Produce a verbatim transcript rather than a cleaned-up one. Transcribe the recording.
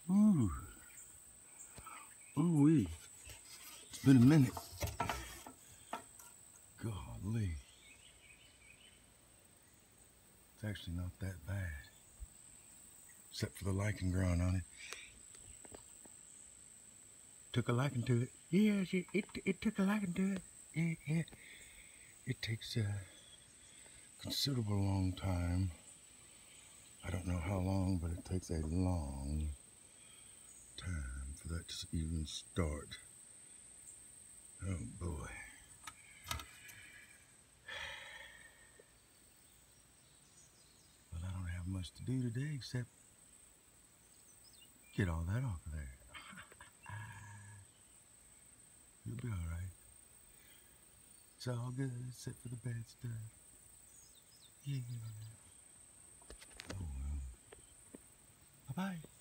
Ooh. Ooh wee. It's been a minute. Golly. It's actually not that bad. Except for the lichen growing on it. Took a liking to it. Yes, it, it, it took a liking to it. Yeah, yeah. It takes a considerable long time. I don't know how long, but it takes a long time for that to even start. Oh boy. Well, I don't have much to do today except get all that off of there. You'll be all right. It's all good except for the bad stuff. Yeah. Oh well. Bye-bye.